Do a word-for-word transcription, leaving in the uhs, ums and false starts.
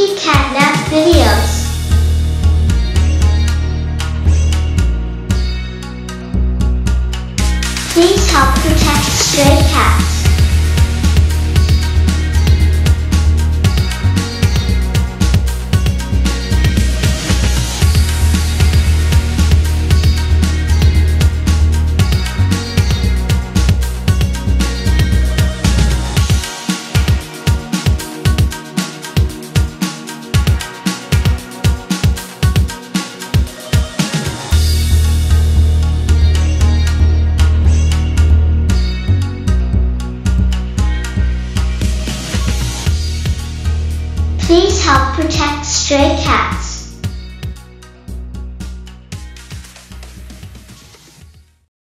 Spooky Catnap videos. Please help protect stray cats. Please help protect stray cats.